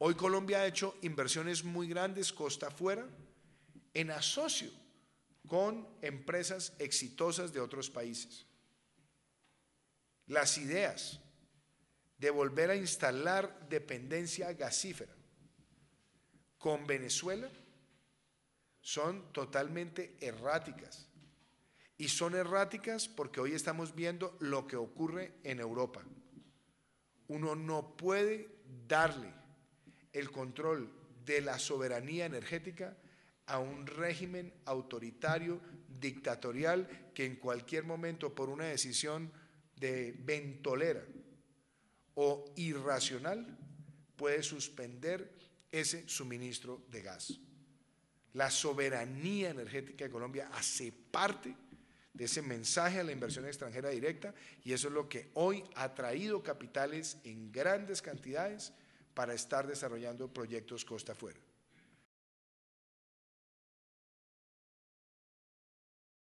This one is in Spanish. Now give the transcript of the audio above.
Hoy Colombia ha hecho inversiones muy grandes costa afuera en asocio con empresas exitosas de otros países. Las ideas de volver a instalar dependencia gasífera con Venezuela son totalmente erráticas. Y son erráticas porque hoy estamos viendo lo que ocurre en Europa. Uno no puede darle el control de la soberanía energética a un régimen autoritario, dictatorial, que en cualquier momento, por una decisión de ventolera o irracional, puede suspender ese suministro de gas. La soberanía energética de Colombia hace parte de ese mensaje a la inversión extranjera directa, y eso es lo que hoy ha traído capitales en grandes cantidades para estar desarrollando proyectos costa afuera.